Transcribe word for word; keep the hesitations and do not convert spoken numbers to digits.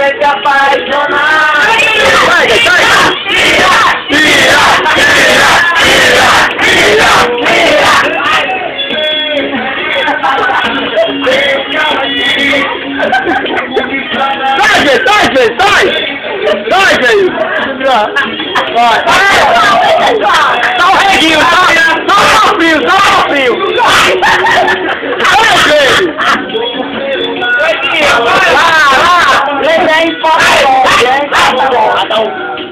vai se apaixonar. Sai, sai! Tira! Tira! Tira! Tira! Tira! Sai, velho! Sai, velho! Sai! Sai, velho! Vai! Dá o reguinho! Dá o fio! Dá o fio! Vai, velho! Vai lá! Ele é importante, hein?